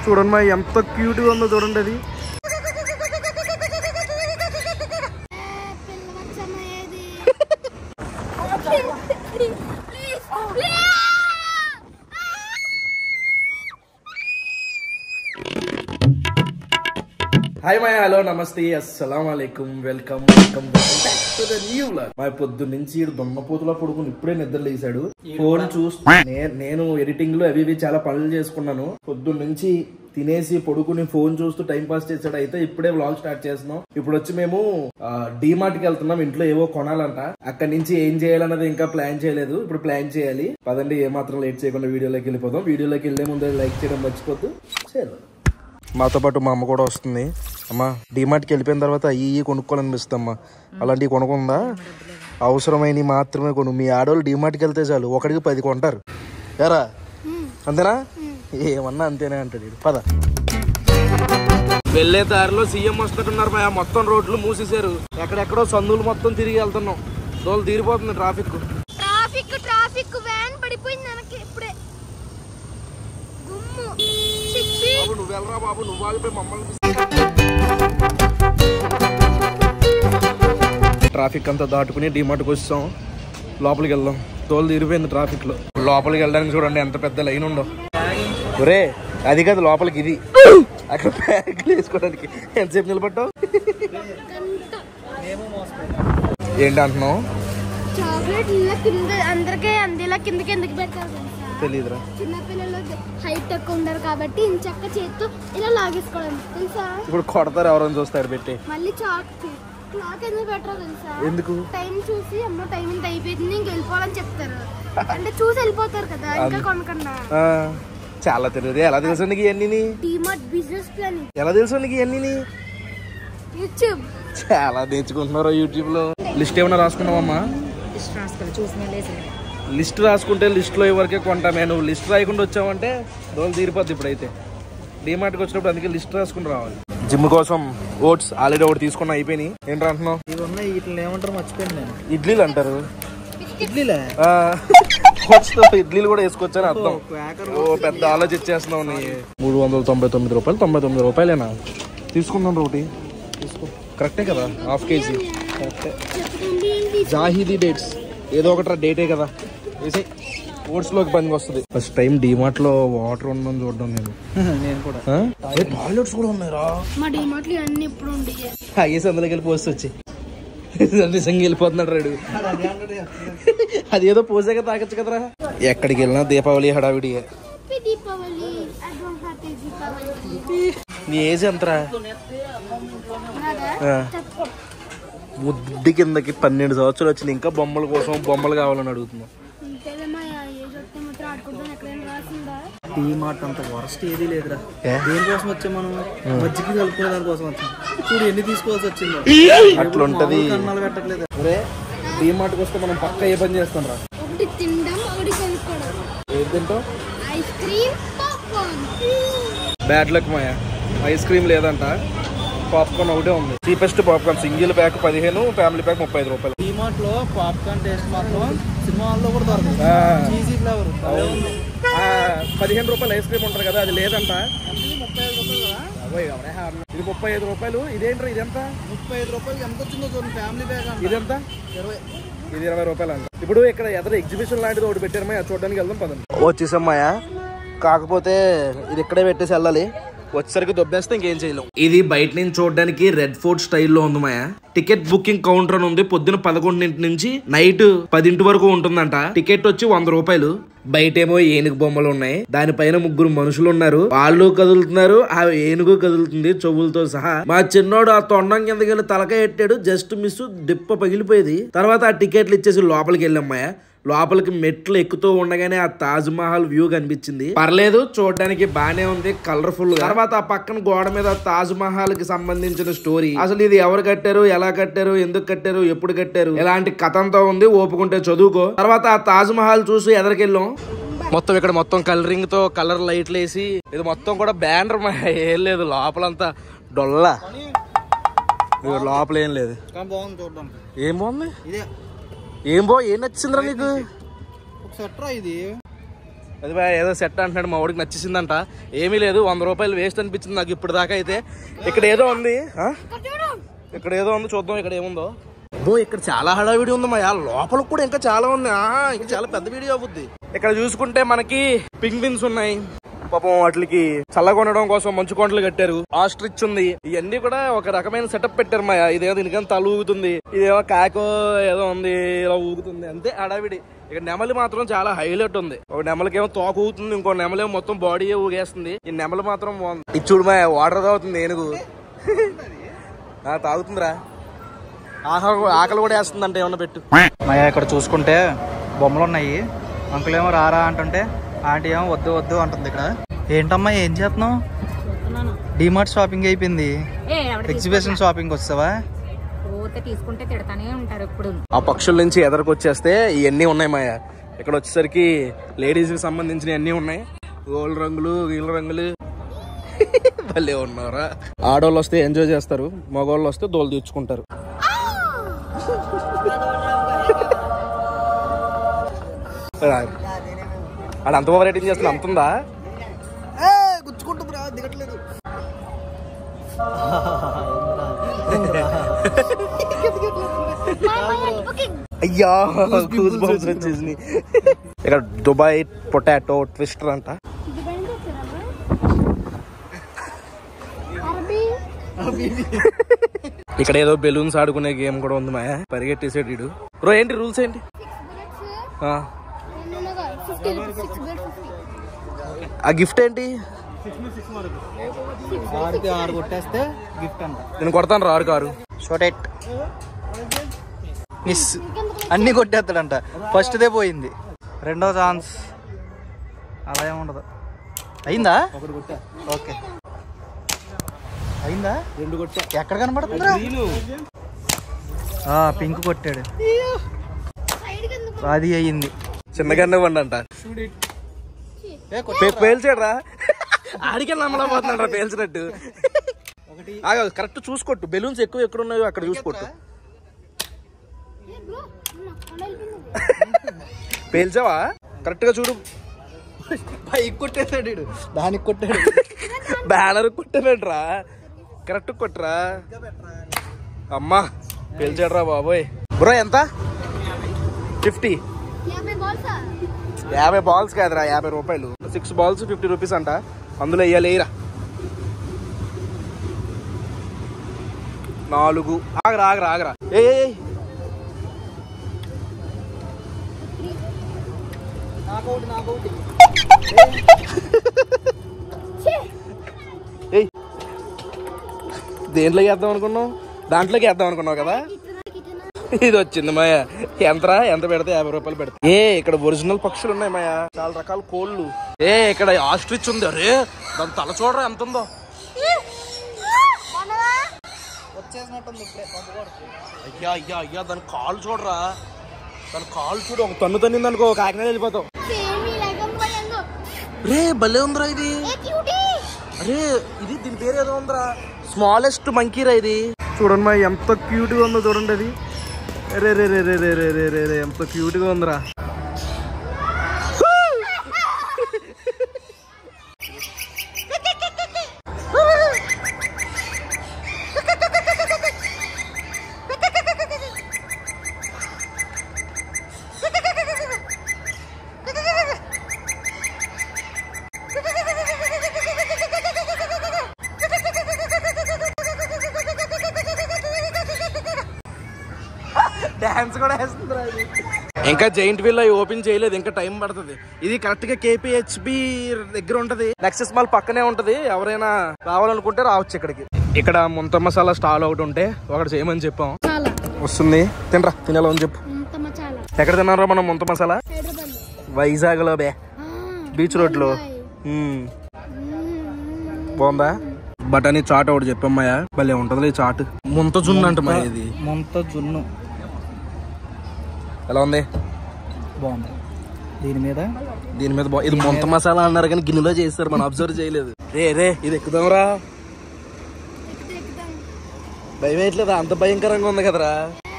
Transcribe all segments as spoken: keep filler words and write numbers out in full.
చూడండి మా ఎంత క్యూట్గా ఉందో చూడండి అది. హాయ్ మై హలో నమస్తే అస్సలాం వాలేకుం welcome welcome back to the new vlog. మా పొద్దు నుంచి దున్నపోతులా పడుకుని ఇప్పుడే నిద్ర లేసాడు. ఫోన్ చూస్తూ నేను ఎడిటింగ్ లో అవి ఇవి చాలా పనులు చేసుకున్నాను. పొద్దు నుంచి తినేసి పడుకుని ఫోన్ చూస్తూ టైం పాస్ చేసాడు. అయితే ఇప్పుడే వ్లాగ్ స్టార్ట్ చేస్తున్నాం. ఇప్పుడు వచ్చి మేము డీమార్ట్ కి వెళ్తున్నాం. ఇంట్లో ఏవో కొనాలంట. అక్కడి నుంచి ఏం చేయాలన్నది ఇంకా ప్లాన్ చేయలేదు. ఇప్పుడు ప్లాన్ చేయాలి. పదండి ఏమాత్రం లేట్ చేయకుండా వీడియోలోకి వెళ్ళిపోదాం. వీడియోలోకి వెళ్లే ముందు లైక్ చేయడం మర్చిపోద్దు. చేద్దాం. మాతో పాటు మా అమ్మ కూడా వస్తుంది. అమ్మా డీమార్ట్కి వెళ్ళిపోయిన తర్వాత అయ్యి కొనుక్కోవాలనిపిస్తుందమ్మా. అలాంటివి కొనుక్కుందా? అవసరమైనవి మాత్రమే కొను. మీ ఆడవాళ్ళు డీమార్ట్కి వెళ్తే చాలు ఒకటికి పది కొంటారు. ఎరా అంతేనా? ఏమన్నా అంతేనే అంటాడు. పద. వెళ్లే దారిలో సీఎం వస్తున్నట్టున్నారు. మొత్తం రోడ్లు మూసేశారు. ఎక్కడెక్కడో సందులు మొత్తం తిరిగి వెళ్తున్నాం. రోజులు తీరిపోతుంది ట్రాఫిక్. ట్రాఫిక్ ట్రాఫిక్ వ్యాన్ పడిపోయింది మనకి ఇప్పుడే. బాబు నువ్వు వెళ్ళరా బాబు, నువ్వు ఆగిపోయి మమ్మల్ని. ట్రాఫిక్ అంతా దాటుకుని డిమార్ట్కి వచ్చాం. లోపలికి వెళ్దాం. తోలు తీరిపోయింది ట్రాఫిక్ లో. లోపలికి వెళ్ళడానికి చూడండి ఎంత పెద్ద లైన్ ఉండో. ఒరే అది కాదు లోపలికి, ఇది అక్కడ బ్యాగులు వేసుకోవడానికి ఎంతసేపు నిలబడ్డావు? ఏంటి అంటున్నావు? చాక్లెట్ కింద అందరికీ అందేలా కిందకి ఎందుకు పెట్టారు తెలీదురా. చిన్నపిల్లలు హైట్ ఎక్కువ ఉండరు కాబట్టి ఇంచక్క చేతితో ఇలా లాగేసుకోవడం తెలుసా? ఇప్పుడు కొడతారు ఎవరైనా చూస్తారు పెట్టి. మళ్ళీ చాక్ క్లాక్ ఎందుకు పెట్టరు తెలుసా? ఎందుకు? టైం చూసి అమ్మో టైం ఇంత అయిపోయింది ఇంక వెళ్ళిపోవాలని చెప్తారు. అంటే చూసి వెళ్ళిపోతారు కదా ఇంకా కొనకన్నా. చాలా తెలియదు. ఎలా తెలుసు నీకు ఇవన్నీ? DMart business plan. ఎలా తెలుసు నీకు ఇవన్నీ? యూట్యూబ్. చాలా నేర్చుకుంటున్నారు యూట్యూబ్ లో. లిస్ట్ ఏమైనా రాసుకున్నావమ్మా? లిస్ట్ రాసుకుంటే లిస్ట్ లో ఎవరికే కొంటామే. నువ్వు లిస్ట్ రాయకుండా వచ్చావంటే రోజులు తీరిపోద్ది. ఇప్పుడైతే డీమార్ట్కి వచ్చినప్పుడు అందుకే లిస్ట్ రాసుకుని రావాలి. జిమ్ కోసం ఓట్స్ ఆల్రెడీ ఒకటి తీసుకున్నా, అయిపోయినాయి. ఏంటి అంటున్నావు? ఏమంటారు మర్చిపోయింది నేను. ఇడ్లీలు అంటారు. ఇడ్లీలే ఇడ్లీలు కూడా వేసుకొచ్చాను అర్థం. ఓ పెద్ద ఆలోచించేస్తున్నావు. మూడు వందల తొంభై తొమ్మిది రూపాయలు తొంభై తొమ్మిది రూపాయలేనా? తీసుకుందాం ఒకటి. తీసుకో. కరెక్టే కదా? హాఫ్ కేజీ కరెక్టే. జాహిదీ డేట్స్ ఏదో ఒకటి డేటే కదా. వేసే ఓట్స్ లోకి పనికి వస్తుంది. ఫస్ట్ టైం డిమార్ట్ లో వాటర్ ఉందని చూడడం నేను. నేను కూడా. టాయిలెట్స్ కూడా ఉన్నాయిరా మా డిమార్ట్ లో అన్ని ఇప్పుడు ఉంటాయి. అయ్యేసి అందులోకి వెళ్ళి పోస్ట్ వచ్చి నిజంగా వెళ్ళిపోతున్నాడు రాడు. అదేదో పోసాక తాగొచ్చు కదరా. ఎక్కడికి వెళ్ళినా దీపావళి హడావిడి. నీ ఏజ్ ఎంతరా? ముద్దు కిందకి పన్నెండు సంవత్సరాలు వచ్చింది. ఇంకా బొమ్మల కోసం బొమ్మలు కావాలని అడుగుతున్నాం. డీమార్ట్ అంత వరస్ట్ ఏదీ లేదురా. దేనికోసం వచ్చాం మనం? మజ్జిగ కలుపుకునే దానికోసం వచ్చాం. చూడు ఎన్ని తీసుకోవాల్సి వచ్చిందో. అట్లా ఉంటది. కన్నాలు పెట్టట్లేదు. డీమార్ట్కి వస్తే మనం పక్క ఏ పని చేస్తాం రా? ఒకటి తినడం, ఒకటి కొనుక్కోవడం. ఏది తింటావు? Ice cream, popcorn. Bad luck Maya, ice cream లేదంట. పాప్కార్న్ ఒకటే ఉంది. చీపెస్ట్ పాప్కార్న్ సింగిల్ ప్యాక్ పదిహేను, ఫ్యామిలీ ప్యాక్ ముప్పై ఐదు రూపాయలు. డీమార్ట్ లో పాప్కార్న్ టేస్ట్ మాత్రం సినిమా హాల్లో కూడా దొరకదు. చీజీ ఫ్లేవర్ పదిహేను రూపాయలు ఐస్ క్రీమ్ ఉంటారు కదా, అది లేదంట. ముప్పై ఐదు రూపాయలు కదా. ఇది ముప్పై ఐదు రూపాయలు. ఇదేంటారు? ఇదెంత? ముప్పై ఐదు రూపాయలు ఎంత వచ్చిందో చూడండి. ఫ్యామిలీ ప్యాక్ ఇదెంత? ఇరవై. ఇది ఇరవై రూపాయలు అంట. ఇప్పుడు ఇక్కడ ఎదురు ఎగ్జిబిషన్ లాంటిది ఒకటి పెట్టారమ్మా, చూడడానికి వెళ్దాం పదండి. వచ్చేసమ్మాయా, కాకపోతే ఇది ఇక్కడే పెట్టేసి వెళ్ళాలి. వచ్చేసరికి దొబ్బేస్తే ఇంకేం చేయలేం. ఇది బయట నుంచి చూడడానికి రెడ్ ఫోర్ట్ స్టైల్లో ఉంది మాయా. టికెట్ బుకింగ్ కౌంటర్ అని ఉంది. పొద్దున పదకొండింటి నుంచి నైట్ పదింటి వరకు ఉంటుందంట. టికెట్ వచ్చి వంద రూపాయలు. బయటేమో ఏనుగు బొమ్మలు ఉన్నాయి. దానిపైన ముగ్గురు మనుషులు ఉన్నారు. వాళ్ళు కదులుతున్నారు, ఆ ఏనుగు కదులుతుంది చెవులతో సహా. మా చిన్నోడు ఆ తొండం కిందకి వెళ్ళి తలకాయ ఎట్టాడు. Just miss, డిప్ప పగిలిపోయేది. తర్వాత ఆ టికెట్లు ఇచ్చేసి లోపలికి వెళ్ళామ్మా. లోపలికి మెట్లు ఎక్కుతూ ఉండగానే ఆ తాజ్ మహల్ వ్యూ కనిపించింది. పర్లేదు, చూడడానికి బానే ఉంది, కలర్ఫుల్ గా. తర్వాత ఆ పక్కన గోడ మీద తాజ్ మహల్ కి సంబంధించిన స్టోరీ, అసలు ఇది ఎవరు కట్టారు, ఎలా కట్టారు, ఎందుకు కట్టారు, ఎప్పుడు కట్టారు, ఇలాంటి కథంతో ఉంది. ఓపుకుంటే చదువుకో. తర్వాత ఆ తాజ్ మహల్ చూసి ఎదరికెళ్ళాం. మొత్తం ఇక్కడ మొత్తం కలరింగ్ తో కలర్ లైట్లు వేసి, ఇది మొత్తం కూడా బ్యానర్ ఏం లేదు. లోపలంతా డొల్లా, లోపల ఏం లేదు. బాగుంది చూడడానికి. ఏం బాగుంది? ఇదే ఏం బో ఏం నచ్చిందిరా నీకు? ఒకసారి ఇది అది ఏదో సెట్ అంటున్నాడు, మా వాడికి నచ్చేసిందంట. ఏమీ లేదు, వంద రూపాయలు వేస్ట్ అనిపించింది నాకు ఇప్పుడు దాకా అయితే. ఇక్కడ ఏదో ఉంది, ఇక్కడ ఏదో ఉంది, చూద్దాం ఇక్కడ ఏముందో. బో ఇక్కడ చాలా హడావిడి ఉంది మా లోపల కూడా ఇంకా చాలా ఉంది. ఇంకా చాలా పెద్ద వీడియో అవుద్ది. ఇక్కడ చూసుకుంటే మనకి పింగ్విన్స్ ఉన్నాయి, పాపం వాటికి చల్లగా ఉండడం కోసం మంచు కొండలు కట్టారు. ఆస్ట్రిచ్ ఉంది, ఇవన్నీ కూడా ఒక రకమైన సెటప్ పెట్టారు మా. ఇదేమో దీనికని తల ఊగుతుంది, ఇదేమో కాకో ఏదో ఉంది ఇలా ఊగుతుంది, అంతే హడావిడి. ఇక్కడ నెమలి మాత్రం చాలా హైలైట్ ఉంది. ఒక నెమలికేమో తోక ఊగుతుంది, ఇంకో నెమలేమో మొత్తం బాడీ ఊగేస్తుంది. ఈ నెమలి మాత్రం బాగుంది. ఇది చూడు మా వాటర్ తాగుతుంది ఏనుగు. తాగుతుందిరా, ఆకలి కూడా వేస్తుంది అంటే ఏమన్నా పెట్టు. మయ్యా ఇక్కడ చూసుకుంటే బొమ్మలు ఉన్నాయి. అంకుల్ ఏమో రారా అంటుంటే ఆంటీ ఏమో వద్దు వద్దు అంటుంది. ఇక్కడ ఏంటమ్మా ఏం చేస్తున్నావు? డిమార్ట్ షాపింగ్ అయిపోయింది, ఎగ్జిబిషన్ షాపింగ్ వస్తావా? తీసుకుంటే తిడతానే ఉంటారు ఎప్పుడు. ఆ పక్షుల నుంచి ఎదరికి వచ్చేస్తే ఇవన్నీ ఉన్నాయి మాయా. ఇక్కడ వచ్చేసరికి లేడీస్ కి సంబంధించిన అన్ని ఉన్నాయి. గోల్డ్ రంగులు గీల రంగులు భలే ఉన్నారా. ఆడవాళ్ళు వస్తే ఎంజాయ్ చేస్తారు, మగవాళ్ళు వస్తే దోలు తీర్చుకుంటారు. అది అంత ఓవర్ రేటింగ్ చేస్తున్నా, అంతుందా? గుచ్చుకుంటుందిరా, దిగట్లేదు. అయ్యా గూస్ బంప్స్ వచ్చేసింది. ఇక్కడ దుబాయ్ పొటాటో ట్విస్టర్ అంట. ఇక్కడ ఏదో బెలూన్స్ ఆడుకునే గేమ్ కూడా ఉంది మాయా. పరిగెట్టేసాడు వీడు. బ్రో ఏంటి రూల్స్ ఏంటి? ఆ గిఫ్ట్ ఏంటి? ఆరు కొట్టేస్తే గిఫ్ట్ అంట. నేను కొడతాను రా ఆరు కారు. షోటెట్ మిస్ అన్ని కొట్టేస్తాడంట. ఫస్ట్ దే పోయింది, రెండో ఛాన్స్ అలా ఏముండదు. అయిందా? ఒకటి కొట్టా. ఓకే అయిందా? రెండు కొట్టా. ఎక్కడ కనబడుతుందా? పింక్ కొట్టాడు, అది అయ్యింది. చిన్నగానే వండంట. పేల్చాడు రా, ఆడికే నమ్మలేకపోతున్నాడు రా పేల్చినట్టు. కరెక్ట్ చూసుకోట్టు, బెలూన్స్ ఎక్కువ ఎక్కడ ఉన్నాయో అక్కడ చూసుకోట్టు. పేల్చావా? కరెక్ట్ గా చూడు. పైకి కొట్టేసాడు, దానికి కొట్టాడు. బ్యానర్ కొట్టాడు రా, కరెక్ట్ కొట్టరా. అమ్మా పేల్చాడు రా బాబోయ్. బ్రో ఎంత? ఫిఫ్టీ. యాభై బాల్స్ కాదురా, యాభై రూపాయలు. సిక్స్ బాల్స్ ఫిఫ్టీ రూపీస్ అంట. అందులో వేయాలి వేయరా. నాలుగు. ఆగరా ఆగరా ఆగరా. ఏ దేంట్లో వేద్దాం అనుకున్నావు? దాంట్లోకి వేద్దాం అనుకున్నావు కదా. ఇది వచ్చింది మాయా. ఎంతరా? ఎంత పెడితే యాభై రూపాయలు పెడతా. ఏ ఇక్కడ ఒరిజినల్ పక్షులు ఉన్నాయి మాయా, చాలా రకాల కోళ్ళు. ఏ ఇక్కడ ఆస్ట్రిచ్ ఉంది. అరే దాని తల చూడరా ఎంత ఉందో. అయ్యా అయ్యా అయ్యా దాని కాలు చూడరా, దాని కాలు చూడు. ఒక తన్ను తన్నింది అనుకో కాకినాడ వెళ్ళిపోతావు. రే భలే ఉందిరా ఇది. అరే ఇది దీని పేరు ఏదో ఉందిరా, స్మాలెస్ట్ మంకీరా ఇది. చూడండి మా ఎంత క్యూట్ గా ఉందో చూడండి అది. రే రే రే రే రే రే రే రే రే ఎంత క్యూట్ గా ఉందిరా. డాన్స్ కూడా వేస్తుందిరా ఇది. ఇంకా జైంట్ వీల్ ఓపెన్ చేయలేదు, ఇంకా టైం పడుతుంది. ఇది కరెక్ట్ గా కేపీహెచ్బి దగ్గర ఉంటది, నెక్సెస్ మాల్ పక్కనే ఉంటది. ఎవరైనా రావాలనుకుంటే రావచ్చు ఇక్కడికి. ఇక్కడ ముంత మసాలా స్టాల్ ఒకటి ఉంటే ఒకటి చేయమని చెప్పాం. వస్తుంది తినరా, తినాలో అని చెప్పు. ఎక్కడ తిన్నారా మనం ముంత మసాలా? వైజాగ్ లో బే బీచ్ రోడ్ లో. బాగుందా? బటానీ చాట్ ఒకటి చెప్పమ్మయ్యా, భలే ఉంటది చాట్. ముంత జున్ను అంట మా ఇది. ముంత జున్ను ఎలా ఉంది? బాగుంది. దీని మీద దీని మీద ఇది ముంత మసాలా అన్నారు కానీ గిన్నెలో చేస్తారు, మనం అబ్జర్వ్ చేయలేదు. రే రే ఇది ఎక్కుదాంరా. భయం వేయట్లేదా? అంత భయంకరంగా ఉంది కదరా.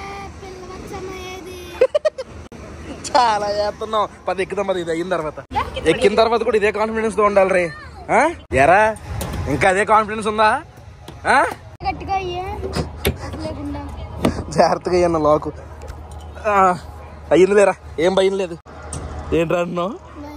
చాలా చేస్తున్నాం. పది ఎక్కుదాం, పది ఇది అయిన తర్వాత. ఎక్కిన తర్వాత కూడా ఇదే కాన్ఫిడెన్స్ తో ఉండాలి రే. ఎరా ఇంకా అదే కాన్ఫిడెన్స్ ఉందా? గట్టిగా లేకుండా జాగ్రత్తగా అయ్యన్న లాకు అయ్యింది లేరా, ఏం భయం లేదు. ఏంట్రా అన్నావు?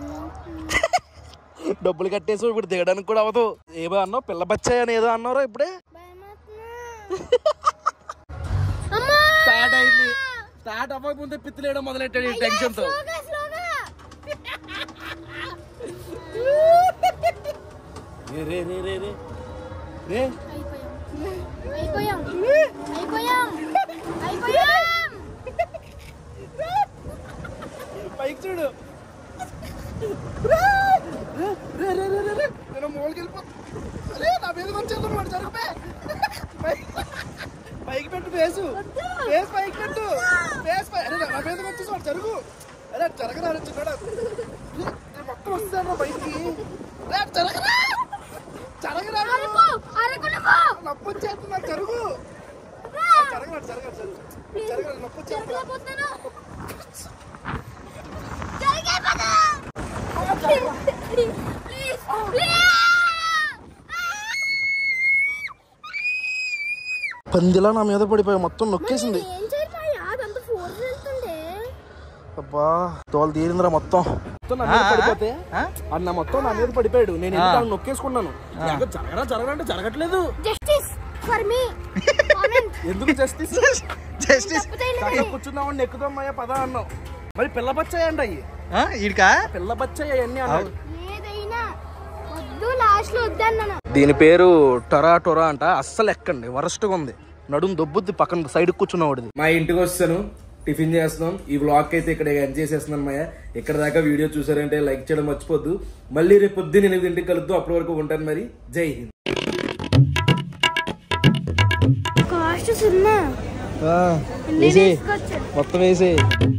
డబ్బులు కట్టేసి ఇప్పుడు దిగడానికి కూడా అవ్వదు. ఏమో అన్నావు, పిల్ల బచ్చాయి అని ఏదో అన్నారా ఇప్పుడే. స్టార్ట్ అయింది. స్టార్ట్ అవ్వకముందే పిత్తులేయడం మొదలెట్టాడు ఈ టెన్షన్ తో. పైకి చూడు. నేను మూలకి వెళ్ళిపోతా. నా మీద వచ్చేది జరుగుపే. పైకి పెట్టు ఫేసు, ఫేస్ పైకి పెట్టు, ఫేస్ పై. అరే నా మీదకి వచ్చేసి వాడు జరుగు. అరే జరగరా చిన్నాడు, మొత్తం వస్తాను బయటికి. జరగరా జరగరా నొప్పి వచ్చేది నాకు. జరుగు జరగరాడు జరగదు జరుగు జరగదు నొప్పి వచ్చేది. పందిలా నా మీద పడిపోయి మొత్తం నొక్కేసింది. అబ్బా తోలు తీరిందిరా మొత్తం. పడిపోతే అన్న మొత్తం నా మీద పడిపోయాడు. నేను ఎందుకు నొక్కేసుకున్నాను. జరగరా జరగరంటే జరగట్లేదు. ఎందుకు జస్టిస్ జస్టిస్ కూర్చున్నామని ఎక్కుదామయ్యా పదా అన్నావు. మరి పిల్ల బచ్చాయండి అయ్యి. ఈడికా పిల్ల బచ్చాయి అన్ని అన్నాడు. దీని పేరు టొరా టొరా అంట. అస్సలు ఎక్కండి, వరస్ట్గా ఉంది. నడుము దొబ్బుద్ది పక్కన సైడ్ కూర్చున్నవాడిది. మా ఇంటికి వస్తాను, టిఫిన్ చేస్తున్నాం. ఈ వ్లాగ్ అయితే ఇక్కడ ఎండ్ చేసేస్తున్నాను మాయ. ఇక్కడ దాకా వీడియో చూసారంటే లైక్ చేయడం మర్చిపోద్దు. మళ్ళీ రేపు పొద్దున్న ఎనిమిది ఇంటికి కలుద్దాం. అప్పటి వరకు ఉంటాను మరి. జై హింద్. కాస్ట్ సున్నా మొత్తం వేసి